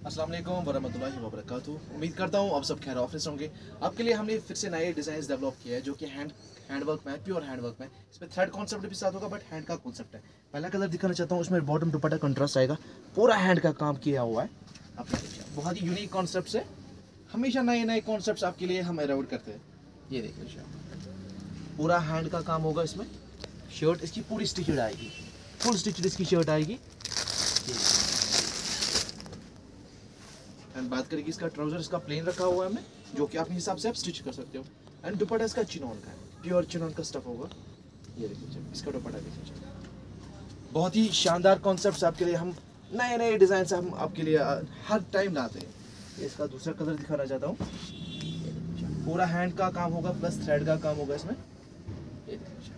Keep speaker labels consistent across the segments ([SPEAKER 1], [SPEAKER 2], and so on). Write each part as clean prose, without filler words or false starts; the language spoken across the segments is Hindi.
[SPEAKER 1] अस्सलाम वालेकुम वरहमतुल्लाहि वबरकातुहू। उम्मीद करता हूँ आप सब खैर ऑफिस होंगे। आपके लिए हमने फिर से नए डिज़ाइन डेवलप किया है जो कि हैंडवर्क में है, प्योर हैंडवर्क में। इसमें थ्रेड कॉन्सेप्ट भी साथ होगा बट हैंड का कॉन्सेप्ट है। पहला कलर दिखाना चाहता हूँ, उसमें बॉटम दुपट्टा कंट्रास्ट आएगा, पूरा हैंड का काम किया हुआ है। आपने देखिए बहुत ही यूनिक कॉन्सेप्ट है। हमेशा नए नए कॉन्सेप्ट आपके लिए हम अराउंड करते हैं। ये देख लीजिए, पूरा हैंड का काम होगा इसमें। शर्ट इसकी पूरी स्टिचड आएगी, फुल स्टिचड इसकी शर्ट आएगी। एंड बात करेंगे इसका ट्राउजर, इसका प्लेन रखा हुआ है हमने, जो कि अपने हिसाब से आप स्टिच कर सकते हो। एंड दुपट्टा इसका चिनॉन का है, प्योर चिनॉन का स्टफ होगा। ये देखिए इसका दुपट्टा देखिए, बहुत ही शानदार कॉन्सेप्ट्स आपके लिए हम नए नए डिज़ाइन से हम आपके लिए हर टाइम लाते हैं। इसका दूसरा कलर दिखाना चाहता हूँ। पूरा हैंड का काम होगा प्लस थ्रेड का काम होगा इसमें। ये देखिए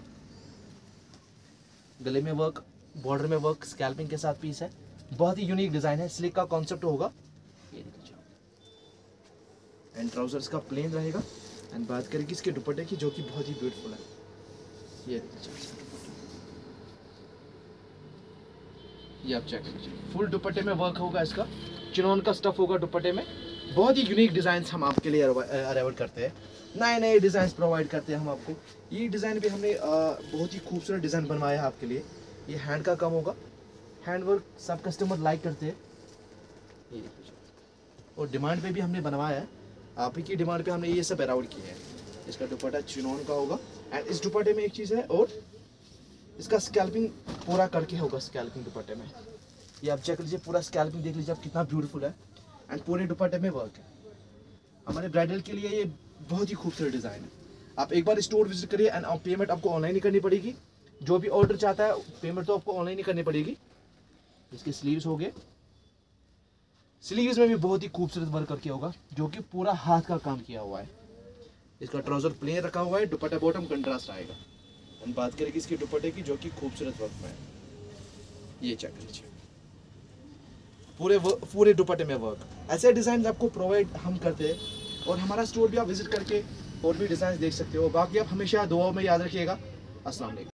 [SPEAKER 1] गले में वर्क, बॉर्डर में वर्क, स्कैल्पिंग के साथ पीस है। बहुत ही यूनिक डिज़ाइन है, स्लिक का कॉन्सेप्ट होगा। ये देखिए एंड ट्राउजर्स का प्लेन रहेगा। एंड बात करेंगे इसके दुपट्टे की, जो कि बहुत ही ब्यूटीफुल है। ये देखिए, ये आप चेक कीजिए, फुल दुपट्टे में वर्क होगा, इसका चिनॉन का स्टफ होगा दुपट्टे में। बहुत ही यूनिक डिज़ाइन हम आपके लिए अरेवल करते हैं, नए नए डिज़ाइन प्रोवाइड करते हैं हम आपको। ये डिज़ाइन भी हमने बहुत ही खूबसूरत डिज़ाइन बनवाया है आपके लिए। ये हैंड का काम होगा, हैंड वर्क सब कस्टमर लाइक करते हैं। ये देखिए, और डिमांड पे भी हमने बनवाया है, आप ही की डिमांड पे हमने ये सब अराउंड किया है। इसका दुपट्टा चिनॉन का होगा। एंड इस दुपट्टे में एक चीज़ है, और इसका स्कैल्पिंग पूरा करके होगा। स्कैल्पिंग दुपट्टे में ये आप चेक लीजिए, पूरा स्कैल्पिंग देख लीजिए आप कितना ब्यूटीफुल है। एंड पूरे दुपट्टे में वर्क है। हमारे ब्राइडल के लिए ये बहुत ही खूबसूरत डिज़ाइन है। आप एक बार स्टोर विजिट करिए। एंड पेमेंट आपको ऑनलाइन ही करनी पड़ेगी, जो भी ऑर्डर चाहता है पेमेंट तो आपको ऑनलाइन ही करनी पड़ेगी। इसके स्लीव्स हो गए, स्लीव्स में भी बहुत ही खूबसूरत वर्क करके होगा, जो कि पूरा हाथ का काम किया हुआ है। इसका ट्राउजर प्लेन रखा हुआ है, दुपट्टा बॉटम कंट्रास्ट आएगा। हम बात करेंगे इसके दुपट्टे की, जो कि खूबसूरत वर्क में है। ये चेक कीजिए, पूरे दुपट्टे में वर्क। ऐसे डिज़ाइन आपको प्रोवाइड हम करते हैं, और हमारा स्टोर भी आप विजिट करके और भी डिज़ाइन देख सकते हो। बाकी आप हमेशा दुआओं में याद रखिएगा। अस्सलाम वालेकुम।